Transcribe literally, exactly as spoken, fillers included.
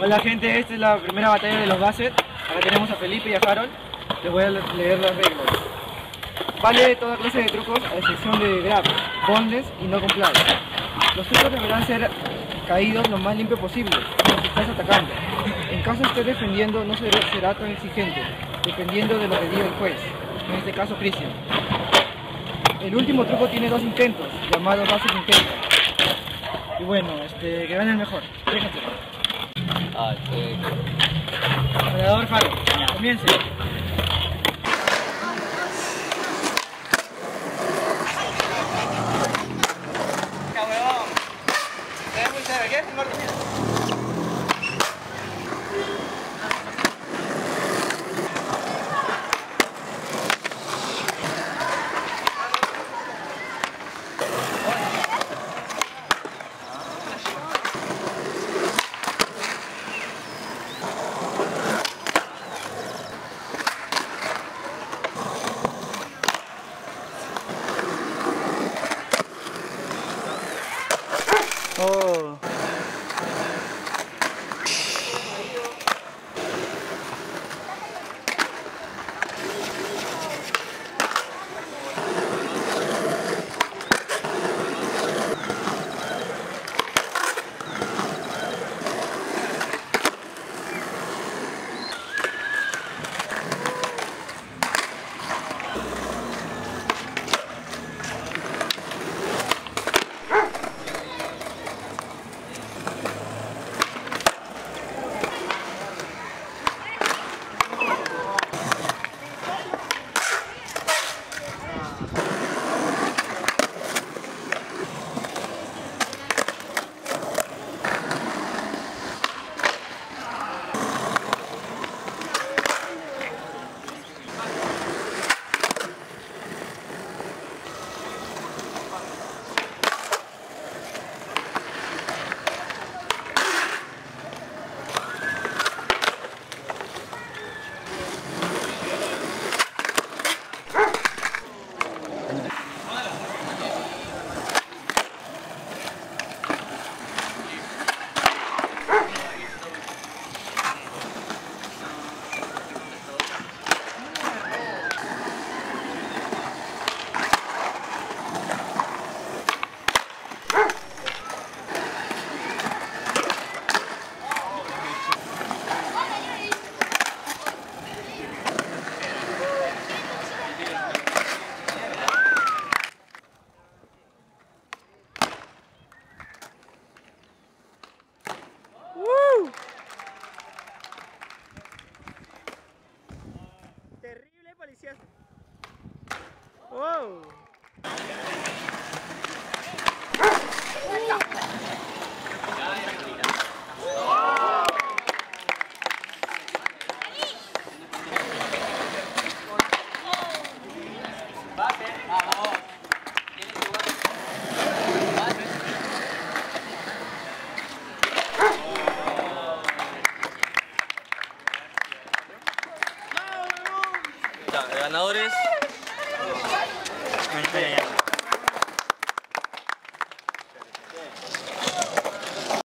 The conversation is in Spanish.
Hola gente, esta es la primera batalla de los Basset. Acá tenemos a Felipe y a Harold. Les voy a leer las reglas. Vale toda clase de trucos a excepción de grab, boneless y no comply. Los trucos deberán ser caídos lo más limpio posible mientras estás atacando. En caso estés defendiendo no será, será tan exigente, dependiendo de lo que diga el juez, en este caso Christian. El último truco tiene dos intentos, llamados Basset intentos. Y bueno, este, que gane el mejor. Déjate. Ah, sí. Peleador Harold, comience. Cabrón. Es muy severo. ¿Quieres filmar también? Oh.